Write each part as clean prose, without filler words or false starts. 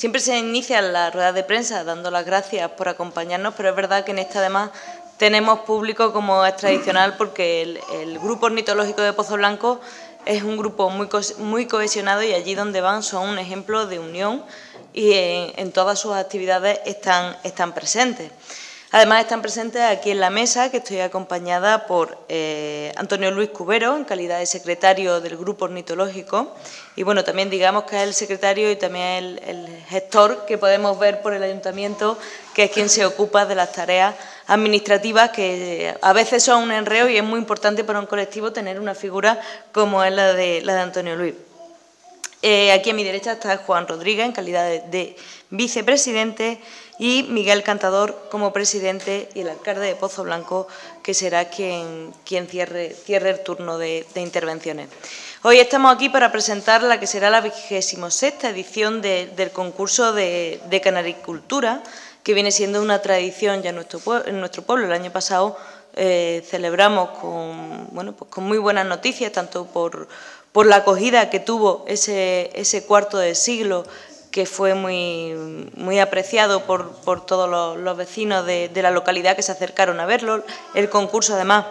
Siempre se inicia la rueda de prensa dando las gracias por acompañarnos, pero es verdad que en esta además tenemos público como es tradicional, porque el Grupo Ornitológico de Pozo Blanco es un grupo muy cohesionado y allí donde van son un ejemplo de unión y en todas sus actividades están presentes. Además están presentes aquí en la mesa, que estoy acompañada por Antonio Luis Cubero, en calidad de secretario del Grupo Ornitológico, y bueno, también digamos que es el secretario y también el gestor que podemos ver por el Ayuntamiento, que es quien se ocupa de las tareas administrativas, que a veces son un enreo y es muy importante para un colectivo tener una figura como es la de Antonio Luis. Aquí a mi derecha está Juan Rodríguez, en calidad de vicepresidente, y Miguel Cantador como presidente, y el alcalde de Pozo Blanco, que será quien cierre el turno de intervenciones. Hoy estamos aquí para presentar la que será la 26ª edición del concurso de canaricultura, que viene siendo una tradición ya en nuestro pueblo. El año pasado celebramos con muy buenas noticias, tanto por la acogida que tuvo ese cuarto de siglo, que fue muy apreciado por todos los vecinos de la localidad que se acercaron a verlo. El concurso, además,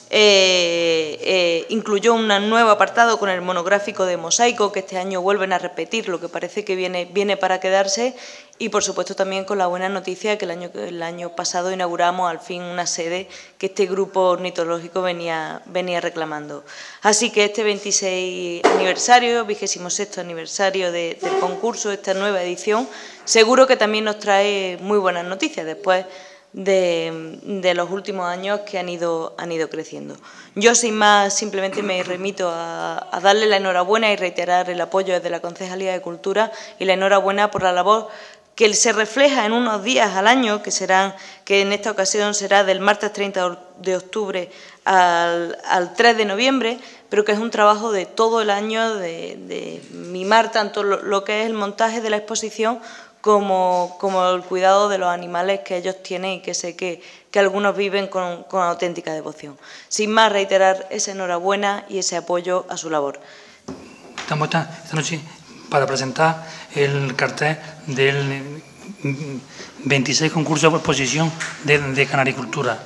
incluyó un nuevo apartado con el monográfico de mosaico, que este año vuelven a repetir, lo que parece que viene para quedarse, y por supuesto también con la buena noticia que el año pasado inauguramos al fin una sede que este grupo ornitológico venía reclamando. Así que este 26 aniversario, 26º aniversario del concurso, esta nueva edición, seguro que también nos trae muy buenas noticias después de los últimos años que han ido creciendo. Yo, sin más, simplemente me remito a darle la enhorabuena y reiterar el apoyo desde la Concejalía de Cultura, y la enhorabuena por la labor que se refleja en unos días al año, que en esta ocasión será del martes 30 de octubre al 3 de noviembre, pero que es un trabajo de todo el año, de mimar tanto lo que es el montaje de la exposición como el cuidado de los animales que ellos tienen, y que sé que algunos viven con auténtica devoción. Sin más, reiterar esa enhorabuena y ese apoyo a su labor. Estamos esta noche para presentar el cartel del 26 concurso de exposición de canaricultura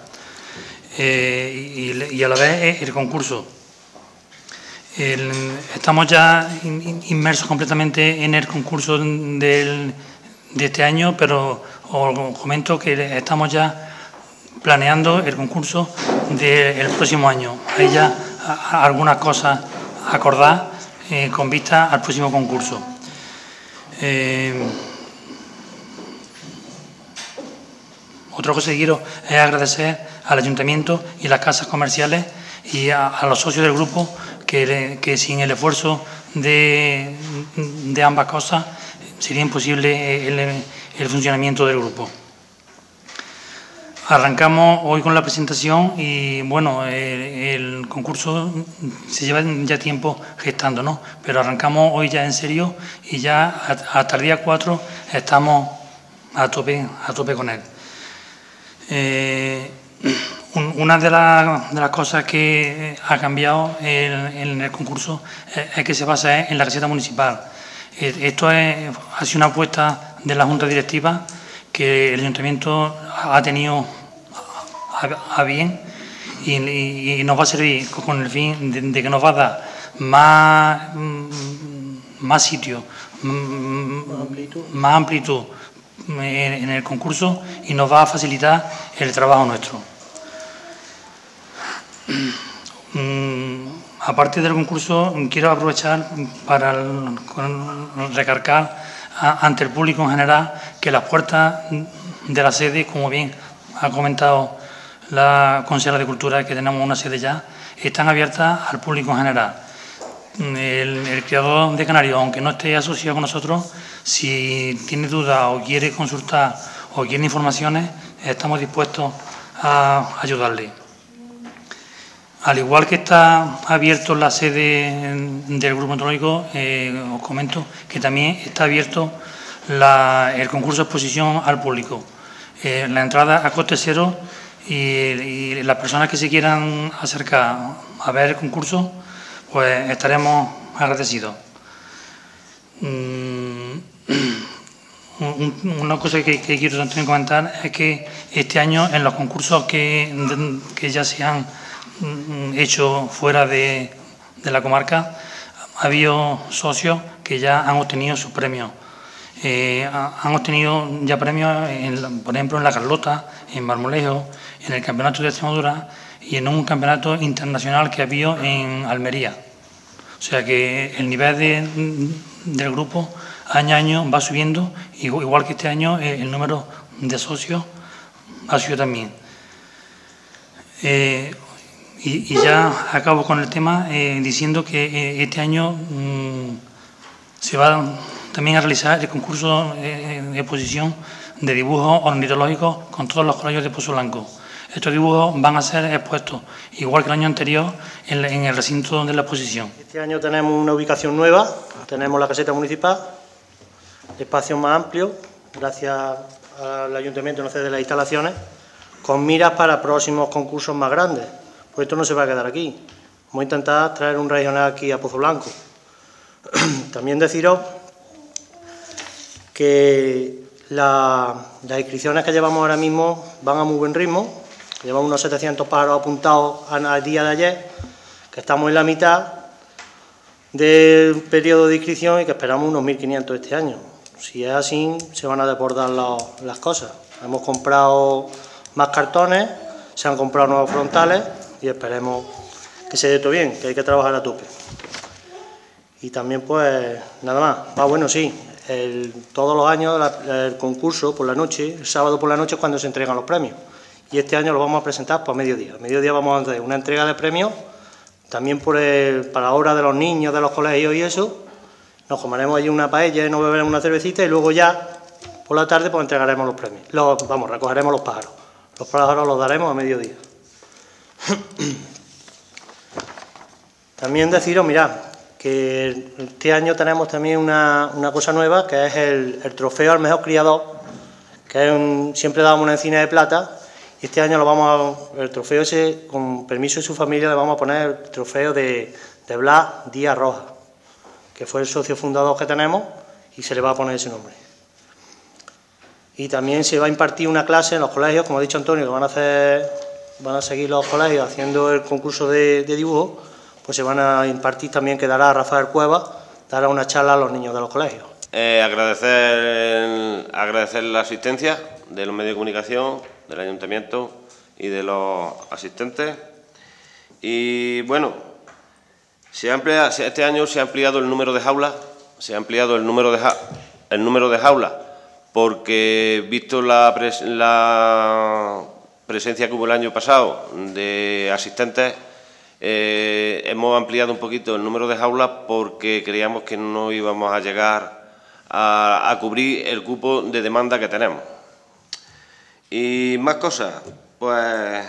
y a la vez el concurso. Estamos ya inmersos completamente en el concurso de este año, pero os comento que estamos ya planeando el concurso del próximo año. Hay ya algunas cosas acordadas con vista al próximo concurso. Otra cosa que quiero es agradecer al Ayuntamiento y las casas comerciales y a los socios del grupo, que sin el esfuerzo de ambas cosas sería imposible el funcionamiento del grupo. Arrancamos hoy con la presentación y, bueno, el concurso se lleva ya tiempo gestando, ¿no? Pero arrancamos hoy ya en serio y ya hasta el día 4 estamos a tope con él. Una de las cosas que ha cambiado en el concurso es que se basa en la receta municipal. Esto ha sido una apuesta de la Junta Directiva que el Ayuntamiento ha tenido a bien y nos va a servir con el fin de que nos va a dar más sitio, más amplitud en el concurso, y nos va a facilitar el trabajo nuestro. Aparte del concurso, quiero aprovechar para recargar ante el público en general que las puertas de la sede, como bien ha comentado la consejera de Cultura, que tenemos una sede ya, están abiertas al público en general. El criador de canarios, aunque no esté asociado con nosotros, si tiene dudas o quiere consultar o quiere informaciones, estamos dispuestos a ayudarle. Al igual que está abierto la sede del Grupo Ornitológico, os comento que también está abierto el concurso de exposición al público. La entrada a coste cero, y las personas que se quieran acercar a ver el concurso, pues estaremos agradecidos. una cosa que quiero también comentar es que este año en los concursos que ya se han hecho fuera de la comarca, ha habido socios que ya han obtenido sus premios. Han obtenido ya premios, por ejemplo, en La Carlota, en Marmolejo, en el Campeonato de Extremadura y en un campeonato internacional que ha habido en Almería. O sea que el nivel del grupo año a año va subiendo, igual que este año el número de socios ha subido también. Y ya acabo con el tema diciendo que este año se va también a realizar el concurso de exposición de dibujos ornitológicos con todos los colegios de Pozoblanco. Estos dibujos van a ser expuestos, igual que el año anterior, en el recinto de la exposición. Este año tenemos una ubicación nueva, tenemos la caseta municipal, espacio más amplio, gracias al ayuntamiento nos cede las instalaciones, con miras para próximos concursos más grandes, pues esto no se va a quedar aquí. Vamos a intentar traer un regional aquí a Pozoblanco. También deciros que las inscripciones que llevamos ahora mismo van a muy buen ritmo. Llevamos unos 700 pájaros apuntados al día de ayer, que estamos en la mitad del periodo de inscripción y que esperamos unos 1.500 este año. Si es así, se van a desbordar las cosas. Hemos comprado más cartones, se han comprado nuevos frontales y esperemos que se dé todo bien, que hay que trabajar a tope. Y también, pues, nada más. Bueno, sí, todos los años el concurso por la noche, el sábado por la noche es cuando se entregan los premios. Y este año lo vamos a presentar a mediodía. A mediodía vamos a hacer una entrega de premios, también para la hora de los niños, de los colegios y eso. Nos comeremos allí una paella y nos beberemos una cervecita y luego ya, por la tarde, pues entregaremos los premios. Recogeremos los pájaros. Los pájaros los daremos a mediodía. También deciros, mirad, que este año tenemos también una cosa nueva, que es el trofeo al mejor criador, que siempre dábamos una encina de plata. Y este año el trofeo ese, con permiso de su familia, le vamos a poner el trofeo de Blas Díaz Rojas, que fue el socio fundador que tenemos y se le va a poner ese nombre. Y también se va a impartir una clase en los colegios, como ha dicho Antonio, que van a seguir los colegios haciendo el concurso de dibujo, pues se van a impartir también, que dará Rafael Cueva, dará una charla a los niños de los colegios. Agradecer la asistencia de los medios de comunicación, del ayuntamiento y de los asistentes. Y bueno, este año se ha ampliado el número de jaulas, porque visto la presencia que hubo el año pasado de asistentes, hemos ampliado un poquito el número de jaulas porque creíamos que no íbamos a llegar a cubrir el cupo de demanda que tenemos. Y más cosas, pues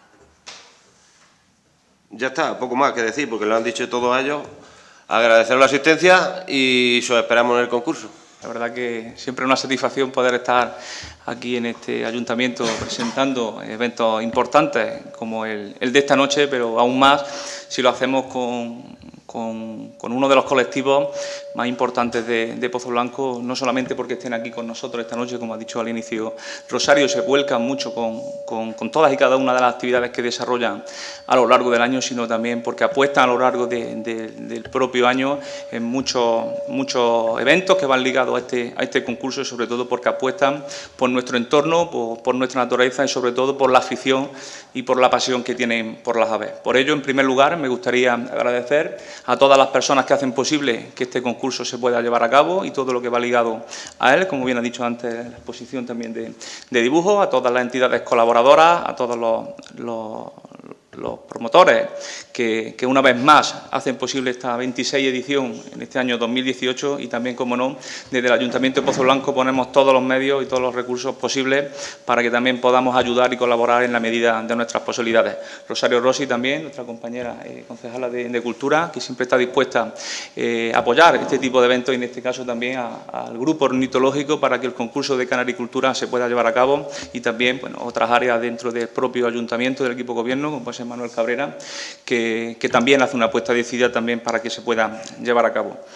ya está, poco más que decir porque lo han dicho todos ellos. Agradecer la asistencia y os esperamos en el concurso. La verdad que siempre es una satisfacción poder estar aquí en este ayuntamiento presentando eventos importantes como el de esta noche, pero aún más si lo hacemos con uno de los colectivos más importantes de Pozoblanco, no solamente porque estén aquí con nosotros esta noche, como ha dicho al inicio Rosario, se vuelcan mucho con todas y cada una de las actividades que desarrollan a lo largo del año, sino también porque apuestan a lo largo del propio año en muchos eventos que van ligados a este concurso y sobre todo porque apuestan por nuestro entorno, por nuestra naturaleza y sobre todo por la afición y por la pasión que tienen por las aves. Por ello, en primer lugar, me gustaría agradecer a todas las personas que hacen posible que este concurso se pueda llevar a cabo y todo lo que va ligado a él, como bien ha dicho antes, la exposición también de dibujo, a todas las entidades colaboradoras, a todos los promotores que una vez más hacen posible esta 26 edición en este año 2018 y también, como no, desde el Ayuntamiento de Pozoblanco ponemos todos los medios y todos los recursos posibles para que también podamos ayudar y colaborar en la medida de nuestras posibilidades. Rosario Rossi también, nuestra compañera concejala de Cultura, que siempre está dispuesta a apoyar este tipo de eventos y en este caso también al grupo ornitológico para que el concurso de canaricultura se pueda llevar a cabo y también otras áreas dentro del propio ayuntamiento, del equipo gobierno, como puede ser Manuel Cabrera, que también hace una apuesta decidida también para que se pueda llevar a cabo.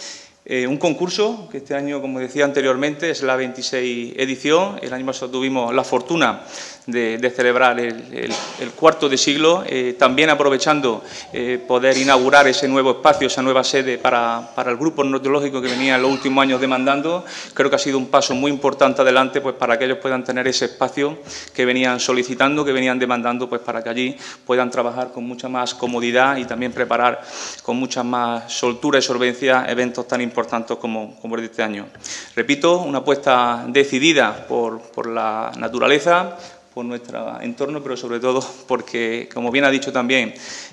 Un concurso que este año, como decía anteriormente, es la 26 edición. El año pasado tuvimos la fortuna de celebrar el cuarto de siglo, también aprovechando poder inaugurar ese nuevo espacio, esa nueva sede para el grupo ornitológico que venía en los últimos años demandando. Creo que ha sido un paso muy importante adelante, pues, para que ellos puedan tener ese espacio que venían solicitando, que venían demandando, pues, para que allí puedan trabajar con mucha más comodidad y también preparar con mucha más soltura y solvencia eventos tan importantes como el de este año. Repito, una apuesta decidida por la naturaleza, por nuestro entorno, pero sobre todo porque, como bien ha dicho también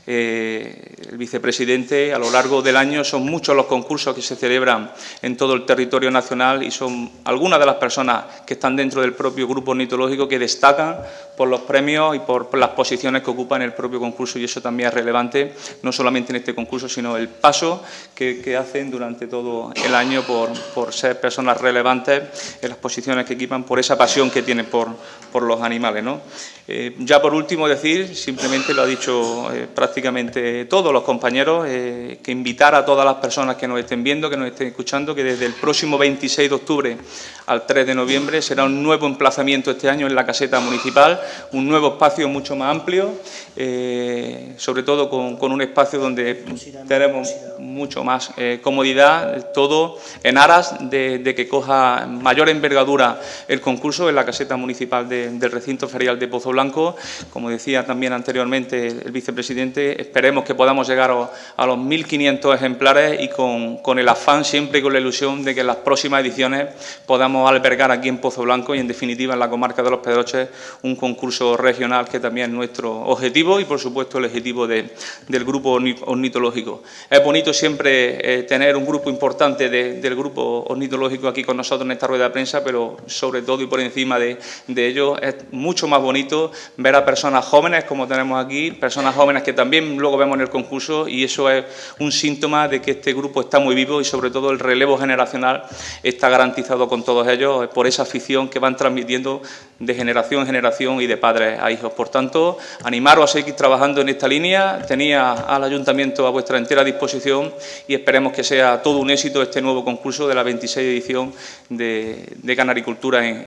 el vicepresidente, a lo largo del año son muchos los concursos que se celebran en todo el territorio nacional y son algunas de las personas que están dentro del propio grupo ornitológico que destacan por los premios y por las posiciones que ocupan en el propio concurso, y eso también es relevante, no solamente en este concurso, sino el paso que hacen durante todo el año por ser personas relevantes en las posiciones que ocupan, por esa pasión que tienen por los animales, ¿no? Ya por último decir, simplemente lo ha dicho prácticamente todos los compañeros, que invitar a todas las personas que nos estén viendo, que nos estén escuchando, que desde el próximo 26 de octubre al 3 de noviembre será un nuevo emplazamiento este año en la caseta municipal, un nuevo espacio mucho más amplio, sobre todo con un espacio donde tenemos mucho más comodidad, todo en aras de que coja mayor envergadura el concurso en la caseta municipal del recinto ferial de Pozo Blanco. Como decía también anteriormente el vicepresidente, esperemos que podamos llegar a los 1.500 ejemplares y con el afán, siempre con la ilusión de que en las próximas ediciones podamos albergar aquí en Pozo Blanco y, en definitiva, en la comarca de Los Pedroches, un concurso regional que también es nuestro objetivo y, por supuesto, el objetivo del grupo ornitológico. Es bonito siempre tener un grupo importante del grupo ornitológico aquí con nosotros en esta rueda de prensa, pero sobre todo y por encima de ello es mucho más bonito ver a personas jóvenes como tenemos aquí, personas jóvenes que también luego vemos en el concurso, y eso es un síntoma de que este grupo está muy vivo y sobre todo el relevo generacional está garantizado con todos ellos por esa afición que van transmitiendo de generación en generación y de padres a hijos. Por tanto, animaros a seguir trabajando en esta línea. Tenía al Ayuntamiento a vuestra entera disposición y esperemos que sea todo un éxito este nuevo concurso de la 26 edición de Canaricultura en